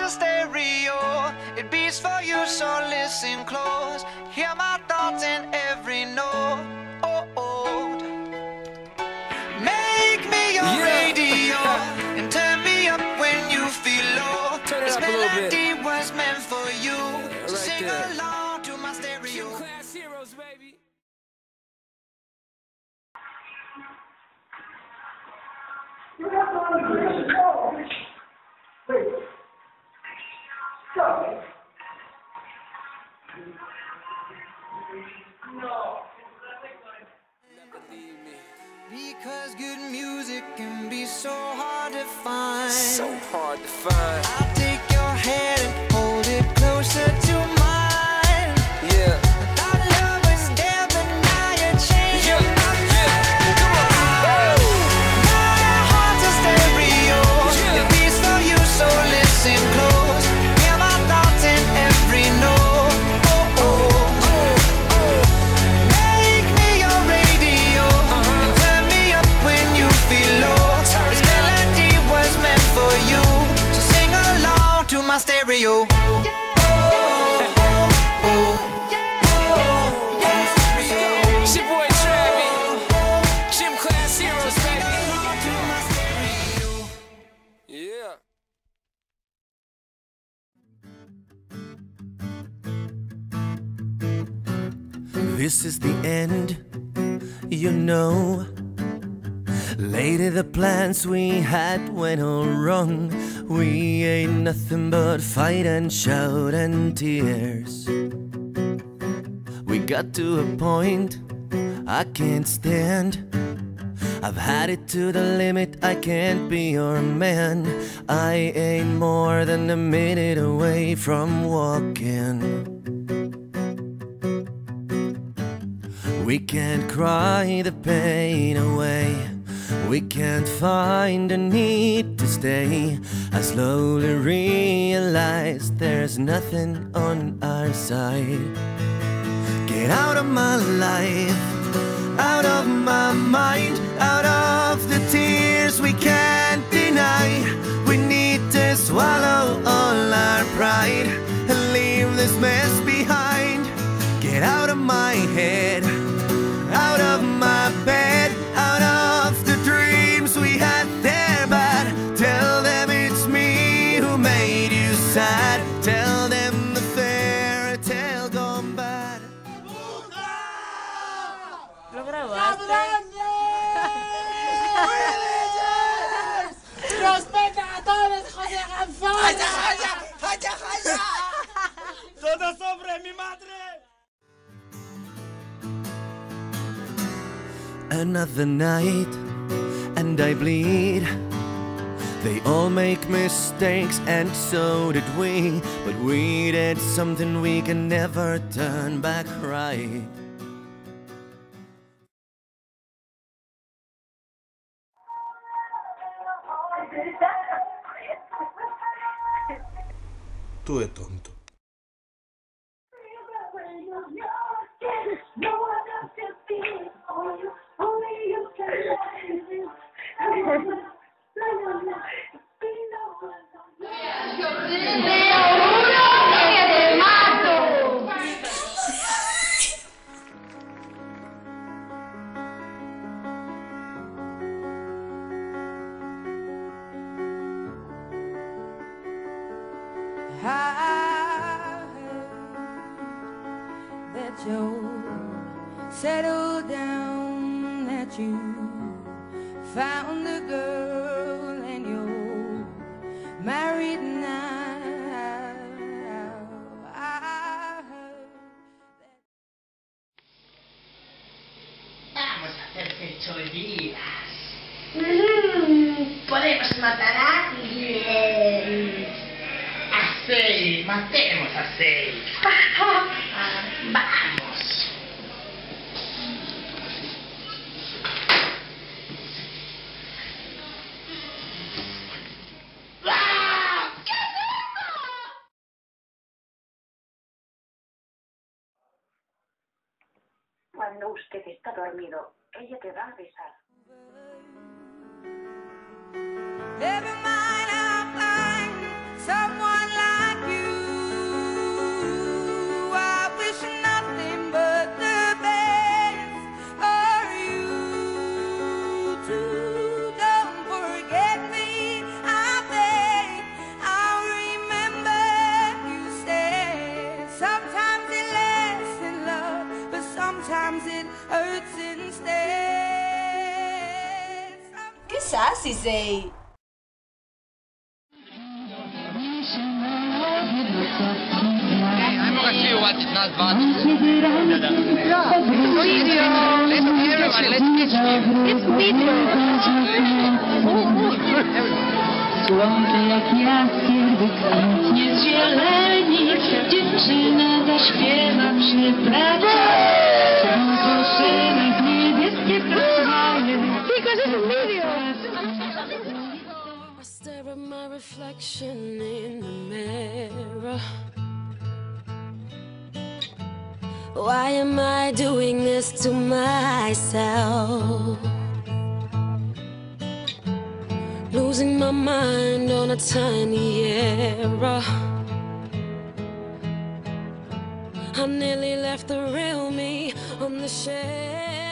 a stereo, it beats for you, so listen close. Hear my thoughts in every note. Make me your radio and turn me up when you feel low. Turn it This up a little bit. melody was meant for you. Yeah, So right sing there. along to my stereo. Class heroes, baby. Because good music can be so hard to find. So hard to find. I'll take your hand and hold it closer to mine. Yeah. Our love was there, but now you're changing my mind. Now your heart's a stereo. It beats for you, so listen close. Hear my thoughts in every note. Make me your radio and turn me up when you feel low. This melody was meant for you, so sing along to my stereo. It's your boy Travi. Gym class heroes, baby. Yeah. This is the end, you know. Later the plans we had went all wrong. We ain't nothing but fight and shout and tears. We got to a point I can't stand. I've had it to the limit, I can't be your man. I ain't more than a minute away from walking. We can't cry the pain away. We can't find a need to stay. I slowly realize there's nothing on our side. Get out of my life, out of my mind, out of the tears we can't deny. We need to swallow all our pride and leave this mess behind. Get out of my head, out of my bed, out of the dreams we had there. But tell them it's me who made you sad. Tell them the fairy tale gone bad. ¿Lo grabaste? ¡Respeta a todos, José Garzón! ¡Jaya, jaya! ¡Jaya, jaya! ¡Todo sobre mi madre! Another night, and I bleed. They all make mistakes, and so did we. But we did something we can never turn back right. Tú es tonto. That you settled down, that you found a girl and you're married now. I heard that... Vamos a hacer fechorías. Podemos matar a alguien. A 6, matemos a 6. Vamos. ¿Qué hacemos? Cuando usted está dormido, ella te va a besar. Never mind, I'll find someone like hurts instead. Que sassy, Zay! I'm gonna see what is not bad. Słońce jak jaskier wykwitnie z zieleni, dziewczyna zaśpiewa przy pracy, poszynek niebieskie trwaje. I stare at my reflection in the mirror. Why am I doing this to myself? Losing my mind on a tiny error. I nearly left the real me on the shelf.